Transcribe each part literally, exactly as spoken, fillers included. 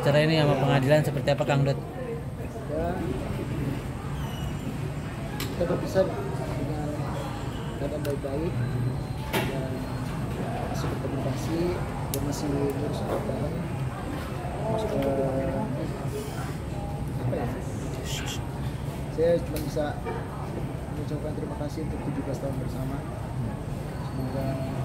secara ini sama pengadilan seperti apa Kang Dot? Ya, kita berpisah dengan keadaan baik-baik dan masih berkomunikasi dan masih ngurus bareng. Uh, apa ya? Saya cuma bisa mengucapkan terima kasih untuk tujuh belas tahun bersama. Semoga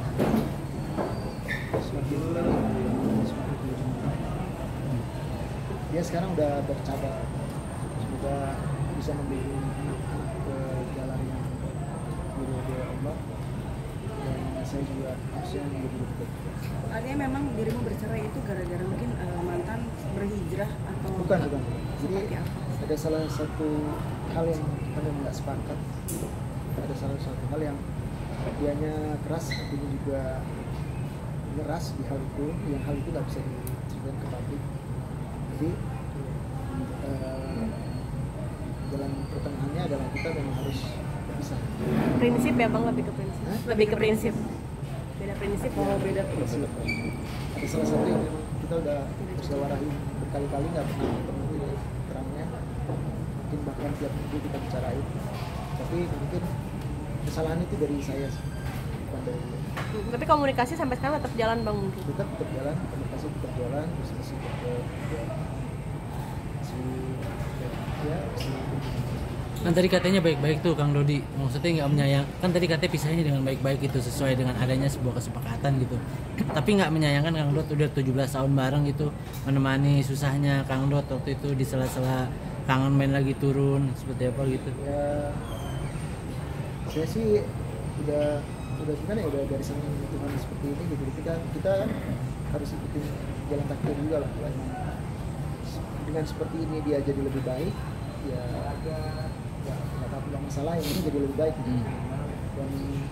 semakin baik, semakin berjumpa. Dia sekarang udah bercabang. Semoga bisa membimbing anak-anak ke jalan yang diridhoi Allah. Dan saya juga harusnya menjadi lebih baik. Artinya memang dirimu bercerai itu gara-gara mungkin uh, mantan berhijrah atau bukan bukan. Jadi apa? ada salah satu hal yang kita memang nggak sepakat. Ada salah satu hal yang dianya keras, akunya juga ngeras di hal itu. Yang hal itu nggak bisa diceritain ke publik. Jadi uh, jalan pertengahannya adalah kita memang harus berpisah. Prinsip ya bang, lebih ke prinsip. Hah? Lebih ke prinsip. Beda prinsip. Oh beda prinsip. Ada salah satu yang memang kita udah musyawarahkan berkali-kali nggak pernah ketemu titik terangnya. Mungkin bahkan tiap minggu kita bicarain. Tapi mungkin kesalahan itu dari saya sih, bukan dari dia. Hmm, tapi komunikasi sampai sekarang tetap jalan bang mungkin. Tetap tetap jalan, komunikasi tetap jalan, diskusi tetap jalan. Si ya si Kan tadi katanya baik-baik tuh Kang Dodi, maksudnya nggak menyayang, kan tadi katanya pisahnya dengan baik-baik itu sesuai dengan adanya sebuah kesepakatan gitu. Tapi nggak menyayangkan Kang Dot udah tujuh belas tahun bareng gitu, menemani susahnya Kang Dot waktu itu di sela-sela kangen main lagi turun seperti apa gitu. ya saya sih udah udah gimana ya, udah dari senang Tuhan seperti ini gitu. Kita kita harus ikutin jalan takdir juga lah. Dengan seperti ini dia jadi lebih baik, ya ya nggak apa nggak masalah, yang ini jadi lebih baik gitu. Hmm. Dan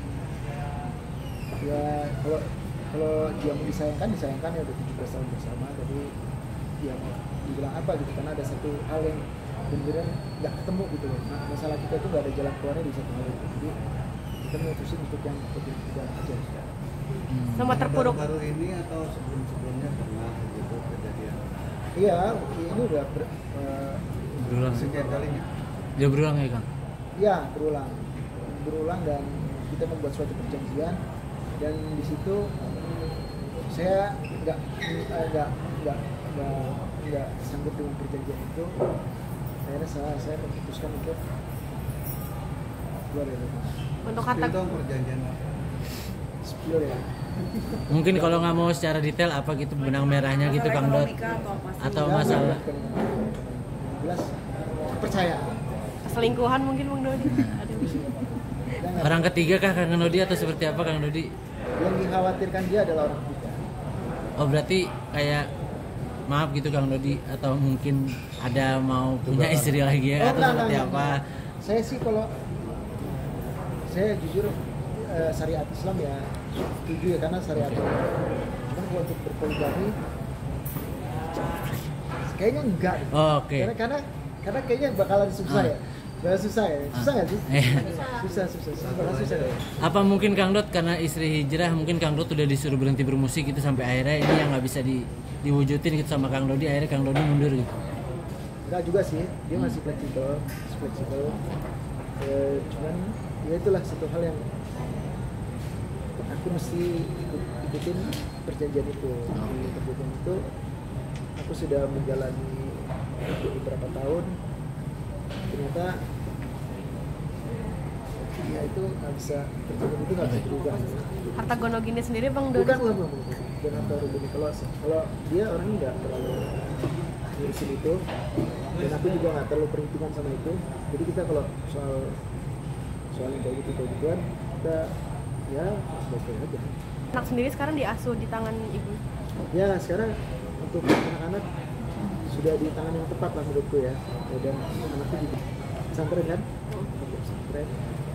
ya kalau kalau dia mau disayangkan disayangkan ya udah tujuh belas tahun bersama, jadi ya mau dibilang apa gitu, karena ada satu hal yang benar-benar nggak ketemu gitu loh. Nah, masalah kita tuh nggak ada jalan keluarnya di satu hal itu, jadi kita memutusin untuk yang lebih jalan aja. Hmm. Sama terpuruk. Baru ini atau sebelum-sebelumnya pernah gitu kejadian? Iya, ini udah ber, uh, Berulang. Sekian kalinya? Dia berulang ya Kang? ya berulang, berulang dan kita membuat suatu perjanjian, dan di situ saya nggak nggak nggak nggak nggak sanggup dengan perjanjian itu. Akhirnya saya, saya memutuskan untuk keluar dari rumah. Untuk kata Itu perjanjian apa? Spill ya. Mungkin kalau nggak mau secara detail apa gitu benang merahnya gitu Kang Dot, Ekonomika atau apa sih? atau Ya, masalah yang jelas percaya. selingkuhan mungkin bang Dodi. Aduh. orang ketiga kah Kang Dodi atau seperti apa Kang Dodi? Yang dikhawatirkan dia adalah orang ketiga. Oh berarti kayak maaf gitu Kang Dodi, atau mungkin ada mau punya istri lagi ya, Oh, atau enggak, seperti enggak, apa? enggak. Saya sih kalau saya jujur eh, syariat Islam ya setuju ya, karena syariat. Oke. Cuman kalau untuk berpoligami kayaknya enggak. Oh, oke. Karena karena karena kayaknya bakalan susah Ah. ya. Bakal susah ya. Susah nggak sih? Eh. Susah susah. susah. Bakal susah ya. Apa mungkin Kang Dot karena istri hijrah, mungkin Kang Dot udah disuruh berhenti bermusik gitu sampai akhirnya ini yang nggak bisa di, diwujudin gitu sama Kang Dodi, akhirnya Kang Dodi mundur gitu? Enggak juga sih. Dia masih fleksibel, masih fleksibel. Eh, cuman ya itulah satu hal yang aku mesti ikut, ikutin perjanjian itu. Di perjanjian itu aku sudah menjalani beberapa tahun, ternyata ya itu nggak bisa, perjanjian itu nggak bisa berubah. Harta gono gini sendiri bang Dodi. Bukan bukan bukan bukan atau Rubini, kalau kalau dia orangnya nggak terlalu ngurusin itu, dan aku juga nggak terlalu perhitungan sama itu. Jadi kita kalau soal soal yang kayak gitu kayak gituan kita ya baik-baik aja. Anak sendiri sekarang diasuh di tangan ibu. Ya sekarang untuk anak-anak sudah di tangan yang tepat lah menurutku ya. Dan anakku juga pesantren kan, untuk pesantren.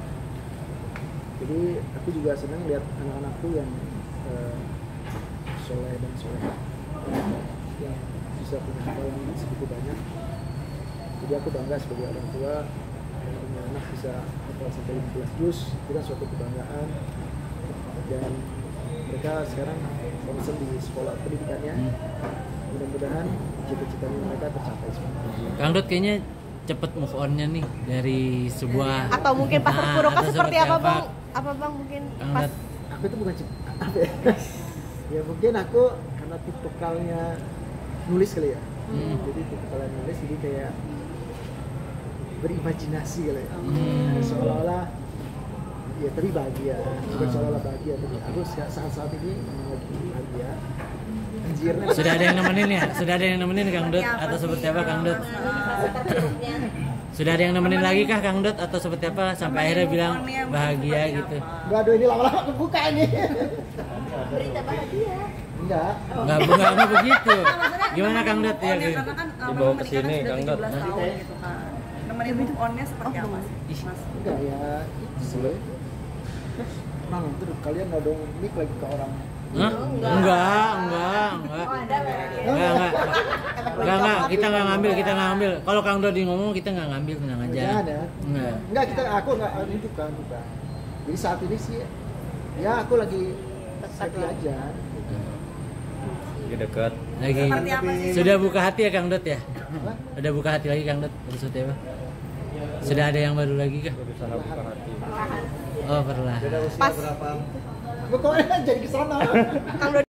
Jadi aku juga senang lihat anak-anakku yang uh, soleh dan soleh, yang bisa punya hafalan segitu banyak. Jadi aku bangga sebagai orang tua yang punya anak bisa hafal sampai lima belas juz, itu kan suatu kebanggaan. Dan mereka sekarang concern di sekolah pendidikannya, mudah-mudahan cita-cita mereka tercapai semua. Kang Dot kayaknya cepet move on-nya nih dari sebuah Atau mungkin pas Nah, terpuruknya atau seperti apa bang? Apa bang mungkin Kang pas Dot, Aku itu bukan cip- apa ya? Ya mungkin aku karena tipikalnya nulis kali ya. Hmm. Jadi tipikalnya nulis jadi kayak berimajinasi kali ya. Hmm. Seolah-olah ya tapi bahagia, bukan seolah-olah bahagia, tapi aku saat-saat ini memang lagi bahagia. Anjirnya sudah ada yang nemenin ya? Sudah ada yang nemenin Kang Dot atau seperti apa Kang Dot? Sudah ada yang nemenin lagi kah Kang Dot atau seperti apa sampai akhirnya bilang bahagia gitu? Waduh ini lama-lama kebuka ini. Berita bahagia. Enggak. Enggak enggak enggak begitu. Gimana Kang Dot ya? Karena kan Dibawa ke sini, Kang Dot. tujuh belas tahun gitu kan. Nemenin move on-nya seperti apa sih? Mas? Enggak ya, itu sih. Mang, terus kalian nodong mic lagi ke orang. Hah? Enggak, enggak, enggak. Enggak, enggak. Enggak, enggak, kita enggak ngambil, kita enggak ngambil. Kalau Kang Dodi ngomong kita enggak ngambil, tenang aja. Jangan ya. Enggak. Enggak, kita aku enggak itu kan bukan. Jadi saat ini sih ya aku lagi happy aja. Lagi dekat. Lagi Seperti apa sih? sudah buka hati ya Kang Dot ya? Apa? Udah buka hati lagi Kang Dot, maksudnya apa? Sudah ada yang baru lagi kah? Berusaha buka hati. Oh, perlahan. Beda usia Pas. berapa? Pokoknya jadi kesana. Kang Dodi